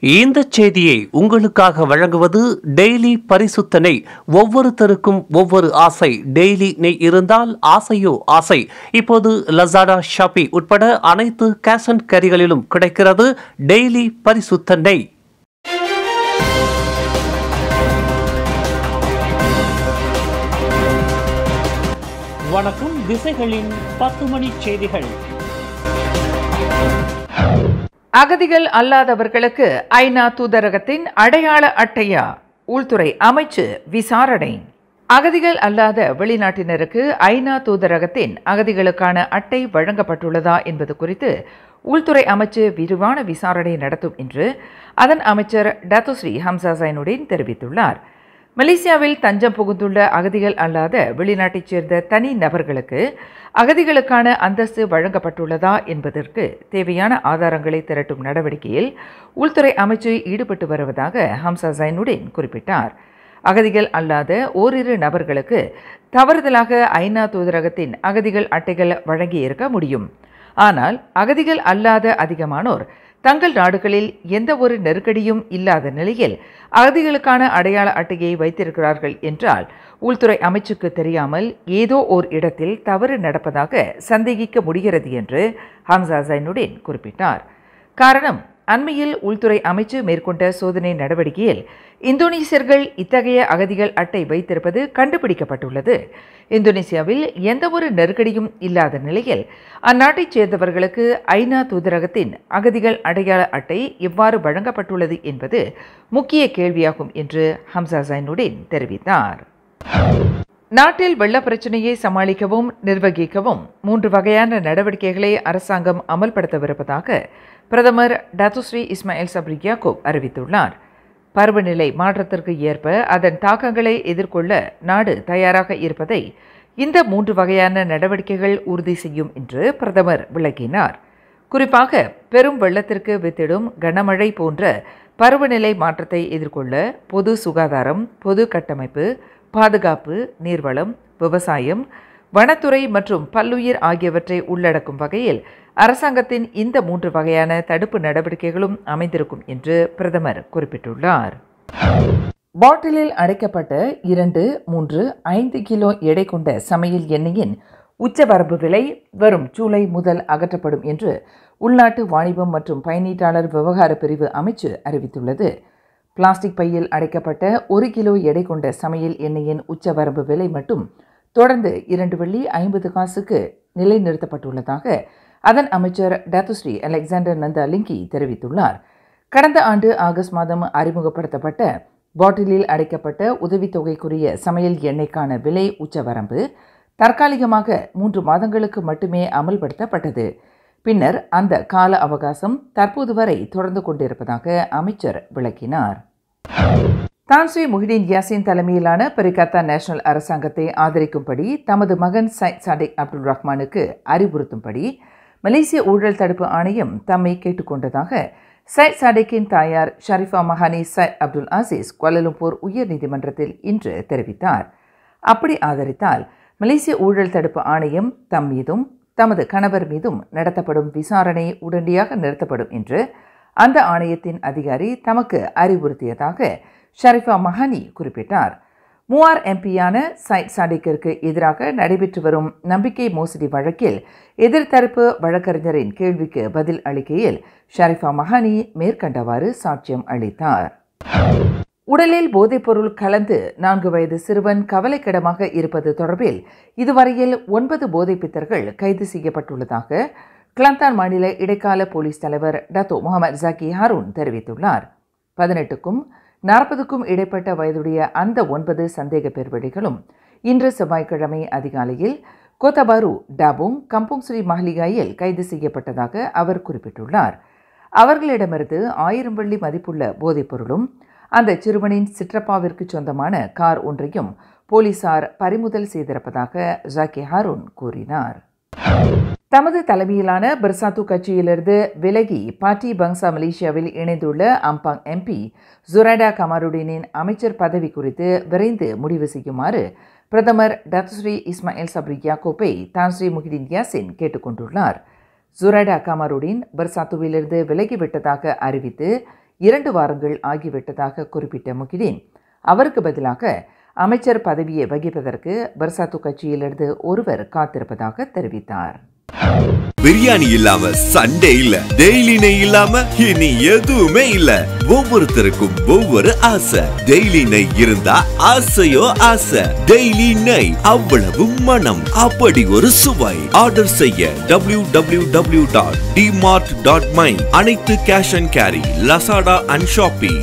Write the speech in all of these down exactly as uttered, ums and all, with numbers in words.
இந்த செய்தியை உங்களுக்காக வழங்குவது டெய்லி பரிசுத்த நெய். ஒவ்வொருத்தருக்கும் ஒவ்வொரு ஆசை. டெய்லி நெய் இருந்தால் ஆசையோ ஆசை. இப்போது லசாடா, ஷாப்பி உட்பட அனைத்து கேஷ் அண்ட் கேரிகளிலும் கிடைக்கிறது டெய்லி பரிசுத்த நெய். வணக்கம். திசைகளின் பத்து மணி செய்திகள். அகதிகள் அல்லாதவர்களுக்கு ஐநா தூதரகத்தின் அடையாள அட்டையா? உள்துறை அமைச்சு விசாரணை. அகதிகள் அல்லாத வெளிநாட்டினருக்கு ஐநா தூதரகத்தின் அகதிகளுக்கான அட்டை வழங்கப்பட்டுள்ளதா என்பது குறித்து உள்துறை அமைச்சு விரிவான விசாரணை நடத்தும் என்று அதன் அமைச்சர் டத்தோஸ்ரீ ஹம்சா சைனுடின் தெரிவித்துள்ளார். மலேசியாவில் தஞ்சம் புகுந்துள்ள அகதிகள் அல்லாத வெளிநாட்டைச் சேர்ந்த தனி நபர்களுக்கு அகதிகளுக்கான அந்தஸ்து வழங்கப்பட்டுள்ளதா என்பதற்கு தேவையான ஆதாரங்களை திரட்டும் நடவடிக்கையில் உள்துறை அமைச்சு ஈடுபட்டு வருவதாக ஹம்சா சைனுடின் குறிப்பிட்டார். அகதிகள் அல்லாத ஓரிரு நபர்களுக்கு தவறுதலாக ஐநா தூதரகத்தின் அகதிகள் அட்டைகள் வழங்கியிருக்க முடியும். ஆனால் அகதிகள் அல்லாத அதிகமானோர் தங்கள் நாடுகளில் எந்த ஒரு நெருக்கடியும் இல்லாத நிலையில் அகதிகளுக்கான அடையாள அட்டையை வைத்திருக்கிறார்கள் என்றால் உள்துறை அமைச்சுக்கு தெரியாமல் ஏதோ ஓர் இடத்தில் தவறு நடப்பதாக சந்தேகிக்க முடிகிறது என்று ஹம்சா சைனுடின் குறிப்பிட்டார். காரணம், அண்மையில் உள்துறை அமைச்சு மேற்கொண்ட சோதனை நடவடிக்கையில் இந்தோனேசியர்கள் இத்தகைய அகதிகள் அட்டை வைத்திருப்பது கண்டுபிடிக்கப்பட்டுள்ளது. இந்தோனேசியாவில் எந்தவொரு நெருக்கடியும் இல்லாத நிலையில் அந்நாட்டைச் சேர்ந்தவர்களுக்கு ஐநா தூதரகத்தின் அகதிகள் அடையாள அட்டை எவ்வாறு வழங்கப்பட்டுள்ளது என்பது முக்கிய கேள்வியாகும் என்று ஹம்சா சைனுடின் தெரிவித்தார். நாட்டில் வெள்ள பிரச்சினையை சமாளிக்கவும் நிர்வகிக்கவும் மூன்று வகையான நடவடிக்கைகளை அரசாங்கம் அமல்படுத்தவிருப்பதாக பிரதமர் டத்தோஸ்ரீ இஸ்மாயில் சப்ரி யாக்கூப் அறிவித்துள்ளார். பருவநிலை மாற்றத்திற்கு ஏற்ப அதன் தாக்கங்களை எதிர்கொள்ள நாடு தயாராக இருப்பதை இந்த மூன்று வகையான நடவடிக்கைகள் உறுதி செய்யும் என்று பிரதமர் விளக்கினார். குறிப்பாக பெரும் வெள்ளத்திற்கு வித்திடும் கனமழை போன்ற பருவநிலை மாற்றத்தை எதிர்கொள்ள பொது சுகாதாரம், பொது கட்டமைப்பு, பாதுகாப்பு, நீர்வளம், விவசாயம், வனத்துறை மற்றும் பல்லுயிர் ஆகியவற்றை உள்ளடக்கும் வகையில் அரசாங்கத்தின் இந்த மூன்று வகையான தடுப்பு நடவடிக்கைகளும் அமைந்திருக்கும் என்று பிரதமர் குறிப்பிட்டுள்ளார். பாட்டிலில் அடைக்கப்பட்ட இரண்டு மூன்று ஐந்து கிலோ எடை கொண்ட சமையல் எண்ணெயின் உச்சவரம்பு விலை வரும் ஜூலை முதல் அகற்றப்படும் என்று உள்நாட்டு வாணிபம் மற்றும் பயனீட்டாளர் விவகார பிரிவு அமைச்சு அறிவித்துள்ளது. பிளாஸ்டிக் பையில் அடைக்கப்பட்ட ஒரு கிலோ எடை கொண்ட சமையல் எண்ணெயின் உச்சவரம்பு விலை மட்டும் தொடர்ந்து இரண்டு வெள்ளி ஐம்பது காசுக்கு நிலைநிறுத்தப்பட்டுள்ளதாக அதன் அமைச்சர் டத்தோஸ்ரீ அலெக்சாண்டர் நந்தா லிங்கி தெரிவித்துள்ளார். கடந்த ஆண்டு ஆகஸ்ட் மாதம் அறிமுகப்படுத்தப்பட்ட பாட்டிலில் அடைக்கப்பட்ட உதவித்தொகைக்குரிய சமையல் எண்ணெய்க்கான விலை உச்சவரம்பு தற்காலிகமாக மூன்று மாதங்களுக்கு மட்டுமே அமல்படுத்தப்பட்டது. பின்னர் அந்த கால அவகாசம் தற்போது வரை தொடர்ந்து கொண்டிருப்பதாக அமைச்சர் விளக்கினார். தான்ஸ்ரீ முஹிடின் யாசின் தலைமையிலான பெரிகத்தா நேஷனல் அரசாங்கத்தை ஆதரிக்கும்படி தமது மகன் சைட் சாடிக் அப்துல் ரஹ்மானுக்கு அறிவுறுத்தும்படி மலேசிய ஊழல் தடுப்பு ஆணையம் தம்மை கேட்டுக்கொண்டதாக சைட் சாடிக்கின் தாயார் Sharifah Mahani Syed Abdul Aziz Kuala Lumpur உயர் நீதிமன்றத்தில் இன்று தெரிவித்தார். அப்படி ஆதரித்தால் மலேசிய ஊழல் தடுப்பு ஆணையம் தம் மீதும் தமது கணவர் மீதும் நடத்தப்படும் விசாரணை உடனடியாக நிறுத்தப்படும் என்று அந்த ஆணையத்தின் அதிகாரி தமக்கு அறிவுறுத்தியதாக ஷரிஃபா மஹானி குறிப்பிட்டார். மூவார் எம்பியான சைட் சாடிக்கிற்கு எதிராக நடைபெற்று வரும் நம்பிக்கை மோசடி வழக்கில் எதிர்த்தரப்பு வழக்கறிஞரின் கேள்விக்கு பதில் அளிக்கையில் ஷரிஃபா மஹானி மேற்கண்டவாறு சாட்சியம் அளித்தார். உடலில் போதைப்பொருள் கலந்து நான்கு வயது சிறுவன் கவலைக்கிடமாக இருப்பது தொடர்பில் இதுவரையில் ஒன்பது போதைப் பித்தர்கள் கைது செய்யப்பட்டுள்ளதாக கிளாந்தான் மாநில இடைக்கால போலீஸ் தலைவர் டத்தோ முகமது ஜக்கி ஹாரூன் தெரிவித்துள்ளார். பதினெட்டுக்கும் நாற்பதுக்கும் இடைப்பட்ட வயதுடைய அந்த ஒன்பது சந்தேக பேர்வழிகளும் இன்று செவ்வாய்க்கிழமை அதிகாலையில் கோத்தபாரு டாபுங் கம்புங் ஸ்ரீ மஹ்லிகாயில் கைது செய்யப்பட்டதாக அவர் குறிப்பிட்டுள்ளார். அவர்களிடமிருந்து ஆயிரம் வெள்ளி மதிப்புள்ள போதைப் பொருளும் அந்த சிறுவனின் சிற்றப்பாவிற்கு சொந்தமான கார் ஒன்றையும் போலீசார் பறிமுதல் செய்திருப்பதாக ஜக்கி ஹாரூன் கூறினார். தமது தலைமையிலான பெர்சாத்து கட்சியிலிருந்து விலகி பார்ட்டி பங்சா மலேசியாவில் இணைந்துள்ள அம்பாங் எம்பி ஜுரைடா கமாருடினின் அமைச்சர் பதவி குறித்து விரைந்து முடிவு செய்யுமாறு பிரதமர் டத்தோஸ்ரீ இஸ்மாயில் சப்ரி யாக்கூப்பை தான்ஸ்ரீ முஹிடின் யாசின் கேட்டுக்கொண்டுள்ளார். ஜுரைடா கமாருடின் பெர்சாத்துவிலிருந்து விலகிவிட்டதாக அறிவித்து இரண்டு வாரங்கள் ஆகிவிட்டதாக குறிப்பிட்ட முகிதீன் அவருக்கு பதிலாக அமைச்சர் பதவியை வகிப்பதற்கு பர்சாத்து கட்சியிலிருந்து ஒருவர் காத்திருப்பதாக தெரிவித்தார். பிரியாணி இல்லாம சண்டே இல்ல, டெய்லி நெய் இல்லாம இனி எதுவுமே இல்ல. ஒவ்வொருத்தருக்கும் ஒவ்வொரு ஆசை. டெய்லி நெய் இருந்தா ஆசையோ ஆசை. டெய்லி நெய், அவ்வளவு மனம், அப்படி ஒரு சுவை. ஆர்டர் செய்ய W W W dot D mart dot my. அனைத்து cash and carry, Lazada and Shopee.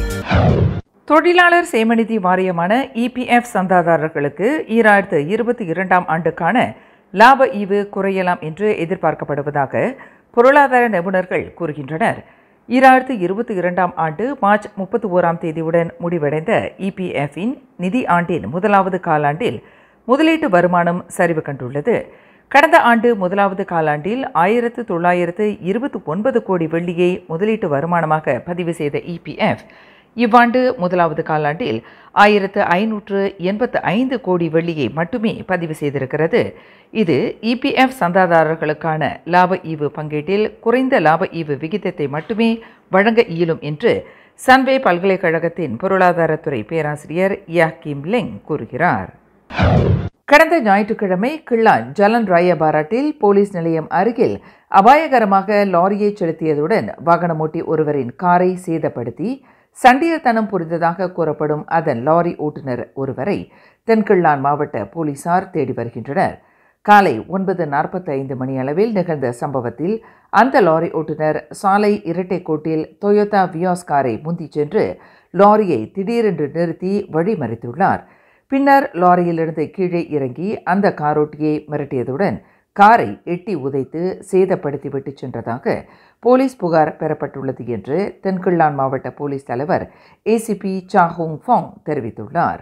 தொழிலாளர் சேமநிதி வாரியமான இபிஎஃப் சந்தாதாரர்களுக்கு ஈராயிரத்து இருபத்தி இரண்டாம் ஆண்டுக்கான லாப ஈவு குறையலாம் என்று எதிர்பார்க்கப்படுவதாக பொருளாதார நிபுணர்கள் கூறுகின்றனர். ஈராயிரத்து இருபத்தி இரண்டாம் ஆண்டு மார்ச் முப்பத்தி ஓராம் தேதியுடன் முடிவடைந்த இபிஎஃப்பின் நிதி ஆண்டின் முதலாவது காலாண்டில் முதலீட்டு வருமானம் சரிவு கண்டுள்ளது. கடந்த ஆண்டு முதலாவது காலாண்டில் ஆயிரத்து தொள்ளாயிரத்து இருபத்தி ஒன்பது கோடி வெள்ளியை முதலீட்டு வருமானமாக பதிவு செய்த இபிஎஃப் இவ்வாண்டு முதலாவது காலாண்டில் ஆயிரத்து ஐநூற்று எண்பத்து ஐந்து கோடி வெள்ளியை மட்டுமே பதிவு செய்திருக்கிறது. இது இபிஎஃப் சந்தாதாரர்களுக்கான லாப ஈவு பங்கீட்டில் குறைந்த லாப ஈவு விகிதத்தை மட்டுமே வழங்க இயலும் என்று சன்வே பல்கலைக்கழகத்தின் பொருளாதாரத்துறை பேராசிரியர் யாக்கிம் லெங் கூறுகிறார். கடந்த ஞாயிற்றுக்கிழமை கிள்ளான் ஜலன் ராய பாராட்டில் போலீஸ் நிலையம் அருகில் அபாயகரமாக லாரியை செலுத்தியதுடன் வாகனமோட்டி ஒருவரின் காரை சேதப்படுத்தி சண்டியத்தனம் புரிந்ததாக கூறப்படும் அதன் லாரி ஓட்டுநர் ஒருவரை தென்கிள்ளான் மாவட்ட போலீசார் தேடி வருகின்றனர். காலை ஒன்பது நாற்பத்தி ஐந்து மணி அளவில் நிகழ்ந்த சம்பவத்தில் அந்த லாரி ஓட்டுநர் சாலை இரட்டைக்கோட்டில் டொயோட்டா வியாஸ் காரை முந்திச் சென்று லாரியை திடீரென்று நிறுத்தி வழிமறித்துள்ளார். பின்னர் லாரியிலிருந்து கீழே இறங்கி அந்த காரோட்டியை மிரட்டியதுடன் காரை எட்டி உதைத்து சேதப்படுத்திவிட்டு சென்றதாக போலீஸ் புகார் பெறப்பட்டுள்ளது என்று தென்கிள்ளான் மாவட்ட போலீஸ் தலைவர் ஏசிபி சாஹோங் ஃபாங் தெரிவித்துள்ளார்.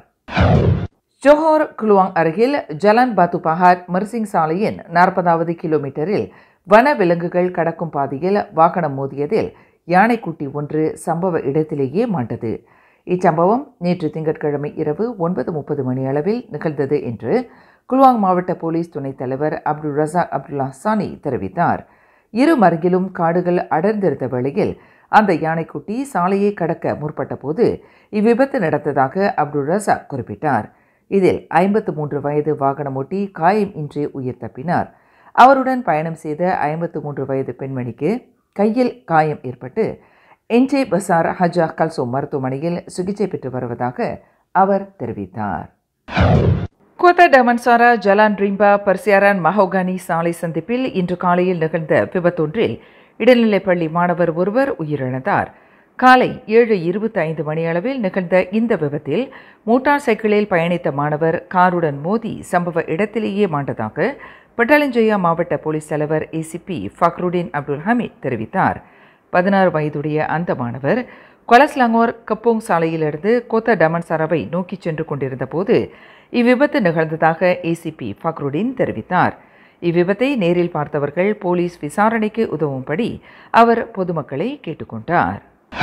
ஜோஹர் குலுவாங் அருகில் ஜலன் பாத்து பஹாட் மர்சிங் சாலையின் நாற்பதாவது கிலோமீட்டரில் வன விலங்குகள் கடக்கும் பாதையில் வாகனம் மோதியதில் யானைக்குட்டி ஒன்று சம்பவ இடத்திலேயே மாண்டது. இச்சம்பவம் நேற்று திங்கட்கிழமை இரவு ஒன்பது முப்பது மணி அளவில் நிகழ்ந்தது என்று குலுவாங் மாவட்ட போலீஸ் துணைத் தலைவர் அப்துல் ரசாக் அப்துல்லா சானி தெரிவித்தார். இரு மருங்கிலும் காடுகள் அடர்ந்திருந்த வேளையில் அந்த யானைக்குட்டி சாலையை கடக்க முற்பட்ட போது இவ்விபத்து நடந்ததாக அப்துல் ரசாக் குறிப்பிட்டார். இதில் ஐம்பத்து மூன்று வயது வாகனமோட்டி காயம் இன்றி உயிர் தப்பினார். அவருடன் பயணம் செய்த ஐம்பத்து மூன்று வயது பெண்மணிக்கு கையில் காயம் ஏற்பட்டு என்ஜே பசார் ஹஜா கல்சோ மருத்துவமனையில் சிகிச்சை பெற்று வருவதாக அவர் தெரிவித்தார். கோத்தா டமன்சாரா ஜலான் ரிம்பா பர்சியாரான் மஹோகானி சாலை சந்திப்பில் இன்று காலையில் நிகழ்ந்த விபத்தொன்றில் இடைநிலைப்பள்ளி மாணவர் ஒருவர் உயிரிழந்தார். காலை ஏழு இருபத்தி ஐந்து மணியளவில் நிகழ்ந்த இந்த விபத்தில் மோட்டார் சைக்கிளில் பயணித்த மாணவர் காருடன் மோதி சம்பவ இடத்திலேயே மாண்டதாக பட்டாளஞ்சயா மாவட்ட போலீஸ் தலைவர் ஏசிபி ஃபக்ருடின் அப்துல் ஹமீத் தெரிவித்தார். பதினாறு வயதுடைய அந்த மாணவர் கொலஸ்லாங்கோர் கப்போங் சாலையிலிருந்து கோத்தா டமன்சாராவை நோக்கி சென்று கொண்டிருந்த போது இவ்விபத்து நிகழ்ந்ததாக ஏசிபி ஃபக்ருடின் தெரிவித்தார். இவ்விபத்தை நேரில் பார்த்தவர்கள் போலீஸ் விசாரணைக்கு உதவும்படி அவர் பொதுமக்களை கேட்டுக்கொண்டார்.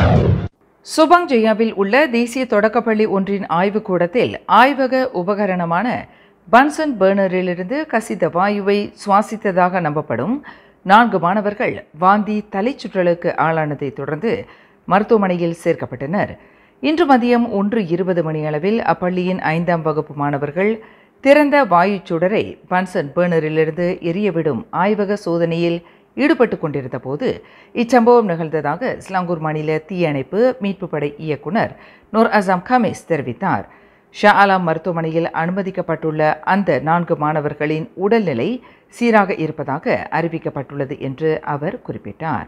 சுபாங் ஜெயாவில் உள்ள தேசிய தொடக்கப்பள்ளி ஒன்றின் ஆய்வுக்கூடத்தில் ஆய்வக உபகரணமான பன்சன் பர்னரிலிருந்து கசித வாயுவை சுவாசித்ததாக நம்பப்படும் நான்கு மாணவர்கள் வாந்தி தலைச்சுற்றலுக்கு ஆளானதை தொடர்ந்து மருத்துவமனையில் சேர்க்கப்பட்டனர். இன்று மதியம் ஒன்று இருபது மணியளவில் அப்பள்ளியின் ஐந்தாம் வகுப்பு மாணவர்கள் திறந்த வாயு சுடரை பன்சன் பர்னரிலிருந்து எரியவிடும் ஆய்வக சோதனையில் ஈடுபட்டு கொண்டிருந்த போது இச்சம்பவம் நிகழ்ந்ததாக ஸ்லாங்கூர் மாநில தீயணைப்பு மீட்பு படை இயக்குனர் நூர் அசாம் கமீஸ் தெரிவித்தார். ஷா ஆலாம் மருத்துவமனையில் அனுமதிக்கப்பட்டுள்ள அந்த நான்கு மாணவர்களின் உடல்நிலை சீராக இருப்பதாக அறிவிக்கப்பட்டுள்ளது என்று அவர் குறிப்பிட்டார்.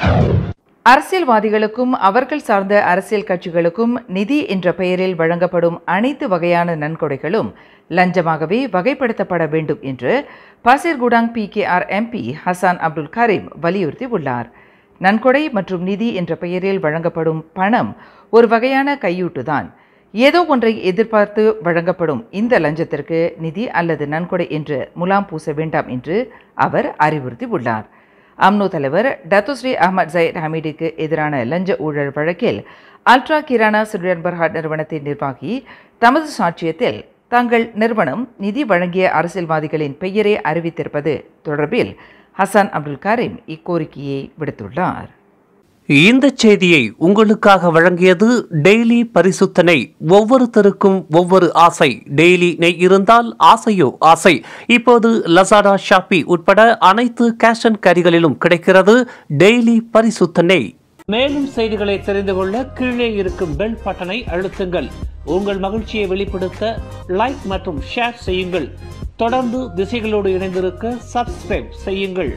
அரசியல்வாதிகளுக்கும் அவர்கள் சார்ந்த அரசியல் கட்சிகளுக்கும் நிதி என்ற பெயரில் வழங்கப்படும் அனைத்து வகையான நன்கொடைகளும் லஞ்சமாகவே வகைப்படுத்தப்பட வேண்டும் என்று Pasir Gudang P K R MP Hassan Abdul Karim வலியுறுத்தியுள்ளார். நன்கொடை மற்றும் நிதி என்ற பெயரில் வழங்கப்படும் பணம் ஒரு வகையான கையூட்டுதான். ஏதோ ஒன்றை எதிர்பார்த்து வழங்கப்படும் இந்த லஞ்சத்திற்கு நிதி அல்லது நன்கொடை என்று முலாம் பூச வேண்டாம் என்று அவர் அறிவுறுத்தியுள்ளார். அம்னோ தலைவர் டத்துஸ்ரீ அஹமத் ஜயத் ஹமீடுக்கு எதிரான லஞ்ச ஊழல் வழக்கில் அல்ட்ரா கிரானா சிறுவன் பர்ஹாட் நிறுவனத்தின் நிர்வாகி தமது சாட்சியத்தில் தங்கள் நிறுவனம் நிதி வழங்கிய அரசியல்வாதிகளின் பெயரை அறிவித்திருப்பது தொடர்பில் ஹசான் அப்துல் கரீம் இக்கோரிக்கையை விடுத்துள்ளார். இந்த செய்தியை உங்களுக்காக வழங்கியது டெய்லி பரிசுத்த நெய். ஒவ்வொருத்தருக்கும் ஒவ்வொரு ஆசை. டெய்லி நெய் இருந்தால் ஆசையோ ஆசை. இப்போது லசாடா, ஷாப்பி உட்பட அனைத்து கேஷ் அண்ட் கேரிகளிலும் கிடைக்கிறது டெய்லி பரிசுத்த நெய். மேலும் செய்திகளை தெரிந்து கொள்ள கீழே இருக்கும் பெல் பட்டனை அழுத்துங்கள். உங்கள் மகிழ்ச்சியை வெளிப்படுத்த லைக் மற்றும் ஷேர் செய்யுங்கள். தொடர்ந்து திசைகளோடு இணைந்திருக்க சப்ஸ்கிரைப் செய்யுங்கள்.